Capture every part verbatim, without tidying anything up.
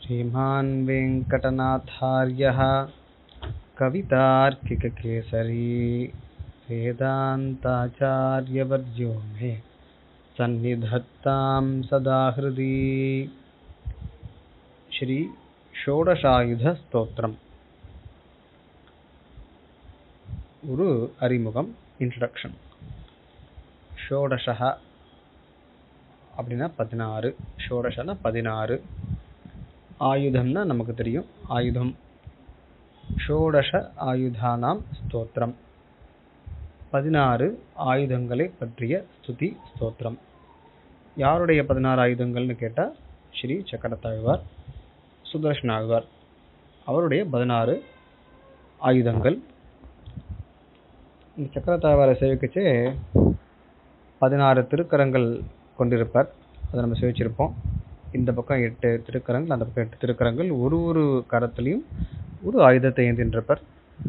श्रीमान् वेङ्कटनाथार्यः कवितार्किककेसरी वेदान्ताचार्यवर्यो मे सन्निधत्तां सदा हृदि. श्री ஷோடசாயுத ஸ்தோத்திரம். ஒரு அறிமுகம், இன்ட்ரடக்ஷன். ஷோடசா அப்படின்னா பதினாறு, ஷோடசனா பதினாறு, ஆயுதம்னா நமக்கு தெரியும் ஆயுதம். ஷோடச ஆயுதானாம் ஸ்தோத்திரம், பதினாறு ஆயுதங்களை பற்றிய ஸ்துதி ஸ்தோத்திரம். யாருடைய பதினாறு ஆயுதங்கள்னு கேட்டால் ஸ்ரீ சக்கரத்தாழ்வார், சுதர்ஷன ஆழ்வார் அவருடைய பதினாறு ஆயுதங்கள். இந்த சக்கரத்தாழ்வாரை சேவிக்கச்சே பதினாறு திருக்கரங்கள் கொண்டிருப்பார். அதை நம்ம சேவிச்சிருப்போம். இந்த பக்கம் எட்டு திருக்கரங்கள், அந்த பக்கம் எட்டு திருக்கரங்கள், ஒரு ஒரு கரத்திலையும் ஒரு ஆயுதத்தை ஏந்தின்றிருப்பார்.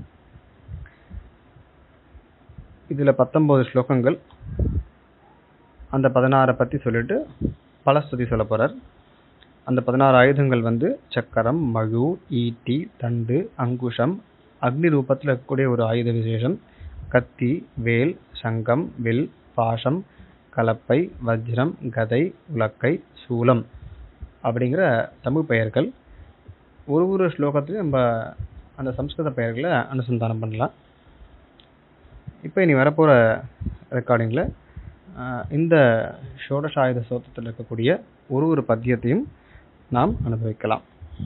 இதுல பத்தொன்பது ஸ்லோகங்கள். அந்த பதினாறை பத்தி சொல்லிட்டு பல ஸ்துதி சொல்ல போறார். அந்த பதினாறு ஆயுதங்கள் வந்து சக்கரம், மழு, ஈட்டி, தண்டு, அங்குஷம், அக்னி ரூபத்தில் இருக்கக்கூடிய ஒரு ஆயுத விசேஷம், கத்தி, வேல், சங்கம், வில், பாசம், கலப்பை, வஜ்ரம், கதை, உலக்கை, சூலம் அப்படிங்கிற தமிழ் பெயர்கள். ஒரு ஒரு ஸ்லோகத்திலையும் நம்ம அந்த சம்ஸ்கிருத பெயர்களை அனுசந்தானம் பண்ணலாம். இப்போ இனி வரப்போகிற ரெக்கார்டிங்கில் இந்த ஷோடசாயுத ஸ்தோத்திரத்தில் இருக்கக்கூடிய ஒரு ஒரு பத்தியத்தையும் நாம் அனுபவிக்கலாம்.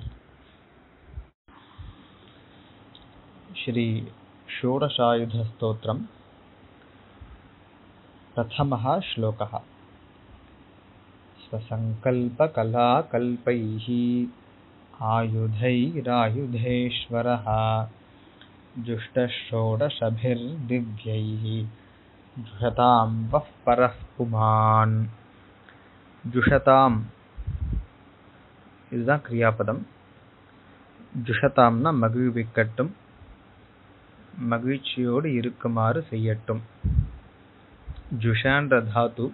ஸ்ரீ ஷோடசாயுத ஸ்தோத்திரம். பிரதமः ஸ்லோகः. स्वसङ्कल्पकलाकल्पैः आयुधैरायुधेश्वरः जुष्टषोडशभिर्दिव्यैः जुषतां वः परः पुमान्. जुषताம் இதுதான் கிரியாபதம். ஜுஷதாம்னா மகிழ்விக்கட்டும், மகிழ்ச்சியோடு இருக்குமாறு செய்யட்டும். ஜுஷான்ற தாத்து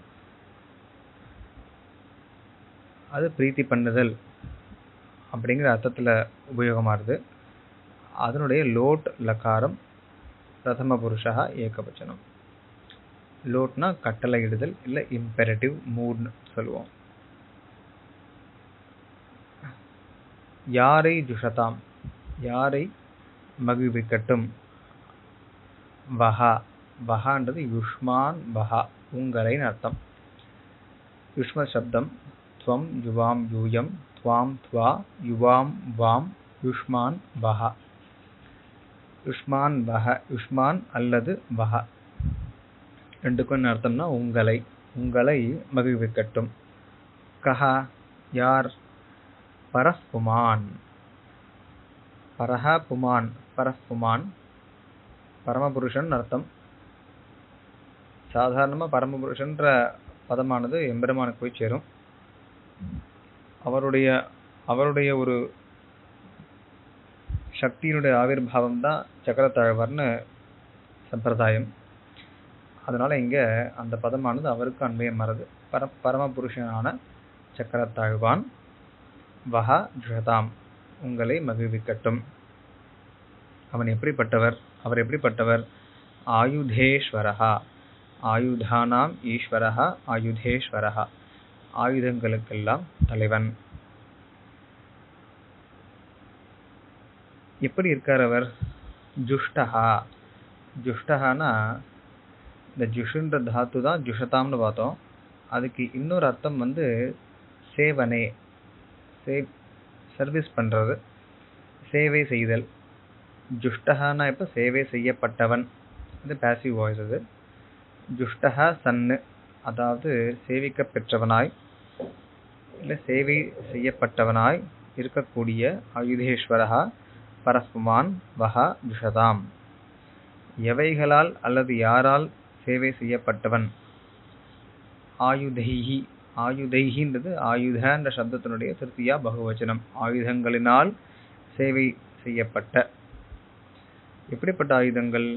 அது பிரீத்தி பண்ணுதல் அப்படிங்கிற அர்த்தத்தில் உபயோகமாகுது. அதனுடைய லோட் லகாரம் பிரதம புருஷா ஏகவச்சனம். லோட்னா கட்டளை இடுதல், இல்லை இம்பெரட்டிவ் மூட்னு சொல்லுவோம். யாரை ஜுஷதாம், யாரை மகிழ்விக்கட்டும். வஹா, வஹான்றது யுஷ்மான் வஹா, உங்களைன்னு அர்த்தம். யுஷ்ம சப்தம். துவம் யுவாம் யூயம், துவாம் துவா, யுவாம் வாம், யுஷ்மான் வஹா. யுஷ்மான் வஹ, யுஷ்மான் அல்லது வஹ, ரெண்டுக்கும் என்ன அர்த்தம்னா உங்களை, உங்களை மகிழ்விக்கட்டும். கஹா, யார். பரஹ் புமான், பரஹ புமான், பரஹ் புமான் பரமபுருஷன் அர்த்தம். சாதாரணமாக பரமபுருஷன்ற பதமானது எம்பெருமானுக்கு போய் சேரும். அவருடைய அவருடைய ஒரு சக்தியினுடைய ஆவிர்வாவம் தான் சக்கரத்தாழ்வார்னு சம்பிரதாயம். அதனால இங்க அந்த பதமானது அவருக்கு அன்வயம் மாறுது. பர பரமபுருஷனான சக்கரத்தாழ்வான். வஹா ஜுஷதாம், உங்களை மகிழ்விக்கட்டும். அவன் எப்படிப்பட்டவர், அவர் எப்படிப்பட்டவர். ஆயுதேஸ்வரஹா, ஆயுதானாம் ஈஸ்வரஹா, ஆயுதேஸ்வரஹா, ஆயுதங்களுக்கெல்லாம் தலைவன். எப்படி இருக்கார் அவர். ஜுஷ்டஹா, ஜுஷ்டஹானா இந்த ஜுஷுன்ற தாத்து தான் ஜுஷதாம்னு பார்த்தோம். அதுக்கு இன்னொரு அர்த்தம் வந்து சேவனே, சே சர்வீஸ் பண்ணுறது, சேவை செய்தல். ஜுஷ்டஹானா இப்போ சேவை செய்யப்பட்டவன், இது பேசிவ் வாய்ஸ். அது ஜுஷ்டஹா சன்னு, அதாவது சேவிக்க பெற்றவனாய் இல்லை சேவை செய்யப்பட்டவனாய் இருக்கக்கூடிய ஆயுதேஸ்வரஹா பரஸ்புமான் வஹா ஜுஷதாம். எவைகளால் அல்லது யாரால் சேவை செய்யப்பட்டவன். ஆயுதைஹி, ஆயுதைஹின்றது ஆயுதன்ற சப்தத்தினுடைய திருத்தியா பகுவச்சனம். ஆயுதங்களினால் சேவை செய்யப்பட்ட. எப்படிப்பட்ட ஆயுதங்கள்.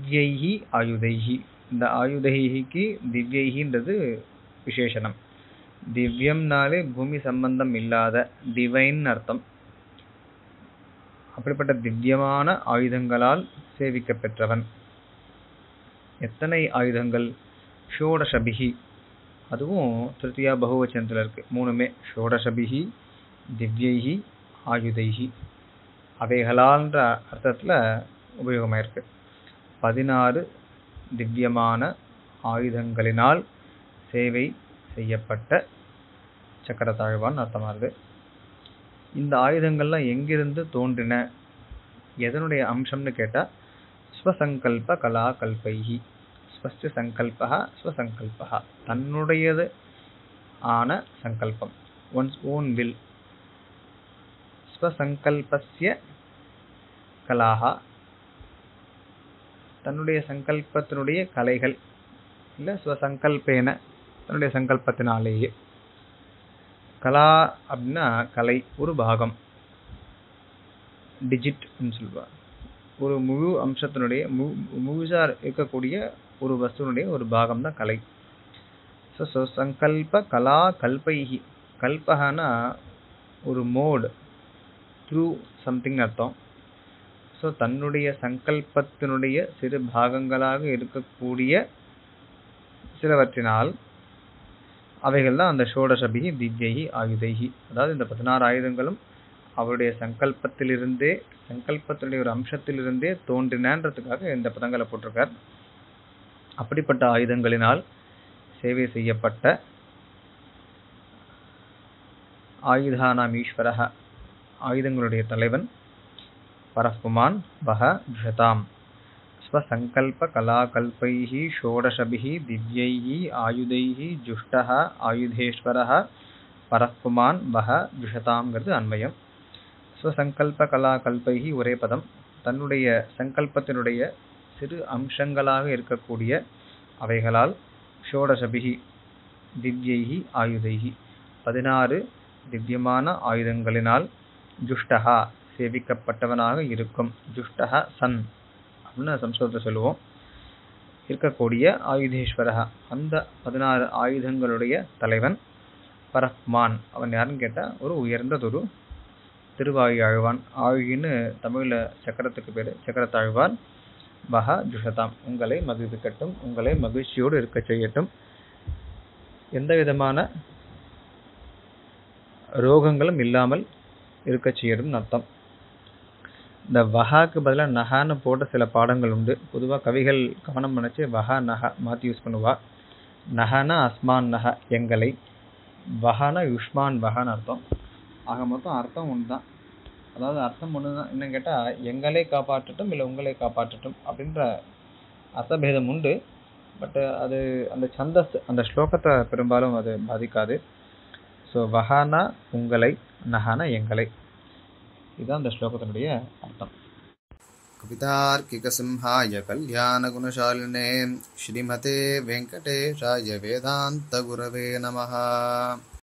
திவ்யைஹி ஆயுதைஹி. இந்த ஆயுதைஹிக்கு திவ்யைஹின்றது விசேஷனம். திவ்யம்னாலே பூமி சம்பந்தம் இல்லாத, டிவைன் அர்த்தம். அப்படிப்பட்ட திவ்யமான ஆயுதங்களால் சேவிக்க பெற்றவன். எத்தனை ஆயுதங்கள்? ஷோடசபிகி, அதுவும் திருத்தியா பகுவச்சனத்தில் இருக்கு. மூணுமே ஷோடசபிகி திவ்யைகி ஆயுதைகி, அவைகளான்ற அர்த்தத்தில் உபயோகமாயிருக்கு. பதினாறு திவ்யமான ஆயுதங்களினால் சேவை செய்யப்பட்ட சக்கரத்தாழ்வான் அர்த்தமாகுது. இந்த ஆயுதங்கள்லாம் எங்கிருந்து தோன்றின, எதனுடைய அம்சம்னு கேட்டால் ஸ்வசங்கல்ப கலா கல்பைகி. ஸ்வஸ்ய சங்கல்பா ஸ்வசங்கல்பா, தன்னுடையது ஆன சங்கல்பம், ஒன்ஸ் ஓன் வில். ஸ்வசங்கல்பஸ்ய கலாஹா, தன்னுடைய சங்கல்பத்தினுடைய கலைகள், இல்லை ஸ்வசங்கல்பேன, தன்னுடைய சங்கல்பத்தினாலேயே. கலா அப்படின்னா கலை, ஒரு பாகம், டிஜிட் சொல்லுவார். ஒரு முழு அம்சத்தினுடைய முழுசா இருக்கக்கூடிய ஒரு வஸ்துனுடைய ஒரு பாகம் தான் கலை. ஸோ சங்கல்ப கலா கல்பைகி, கல்பகனா ஒரு மோடு, த்ரூ சம்திங் அர்த்தம். ஸோ தன்னுடைய சங்கல்பத்தினுடைய சிறு பாகங்களாக இருக்கக்கூடிய சிலவற்றினால், அவைகள் தான் அந்த ஷோடசபிகி திவ்யைகி ஆயுதைகி. அதாவது இந்த பதினாறு ஆயுதங்களும் அவருடைய சங்கல்பத்திலிருந்தே, சங்கல்பத்தினுடைய ஒரு அம்சத்திலிருந்தே தோன்றினன்றதுக்காக இந்த பதங்களை போட்டிருக்கார். அப்படிப்பட்ட ஆயுதங்களினால் சேவை செய்யப்பட்ட ஆயுதானாம் ஈஸ்வரஹ, ஆயுதங்களுடைய தலைவன், பரப்புமான் வஹ ஜுஷதாம் ஸ்வசங்கல்ப கலாகல்பைஹி ஷோடசபிஹி திவ்யைஹி ஆயுதைஹி ஜுஷ்டஹ ஆயுதேஸ்வரஹ பரப்புமான் வஹ ஜுஷதாம்ங்கிறது அன்வயம். ஸ்வசங்கல்ப கலாகல்பைஹி ஒரே பதம். தன்னுடைய சங்கல்பத்தினுடைய சிறு அம்சங்களாக இருக்கக்கூடிய அவைகளால், ஷோடசபிஹி திவ்யைஹி ஆயுதைஹி, பதினாறு திவ்யமான ஆயுதங்களினால், ஜுஷ்டஹா சேவிக்கப்பட்டவனாக இருக்கும், ஜுஷ்டஹ சன் அப்படின்னு சம்ஸ்கிருதத்தை சொல்லுவோம், இருக்கக்கூடிய ஆயுதேஸ்வரஹ அந்த பதினாறு ஆயுதங்களுடைய தலைவன், பரஹ்மான் அவன் யாருன்னு கேட்டால் ஒரு உயர்ந்ததொரு திருவாயு ஆழ்வான். ஆழின்னு தமிழில் சக்கரத்துக்கு பேர், சக்கரத்தாழ்வான். வஹ ஜுஷதாம் உங்களை மகிழ்விக்கட்டும், உங்களை மகிழ்ச்சியோடு இருக்க செய்யட்டும், எந்த விதமான ரோகங்களும் இல்லாமல் இருக்க செய்யணும் அர்த்தம். இந்த வஹாக்கு பதிலாக நஹான்னு போட்ட சில பாடங்கள் உண்டு. பொதுவாக கவிகள் கவனம் நினைச்சு வஹா நஹா மாற்றி யூஸ் பண்ணுவா. நஹனா அஸ்மான் நஹ எங்களை, வஹானா யுஷ்மான் வஹான்னு அர்த்தம். ஆக மொத்தம் அர்த்தம் ஒன்று தான். அதாவது அர்த்தம் ஒன்று தான். என்னன்னு கேட்டால் எங்களை காப்பாற்றட்டும் இல்லை உங்களை காப்பாற்றட்டும் அப்படின்ற அர்த்தபேதம் உண்டு. பட் அது அந்த சந்தஸ், அந்த ஸ்லோகத்தை பெரும்பாலும் அது பாதிக்காது. ஸோ வஹானா உங்களை, நஹானா எங்களை, இதுதான் அந்த ஸ்லோகத்தினுடைய அர்த்தம். கவிதார்க்கிக சிம்ஹாய கல்யாண குணசாலினே ஸ்ரீமதே வெங்கடேஷாய வேதாந்த குரவே நமஹ.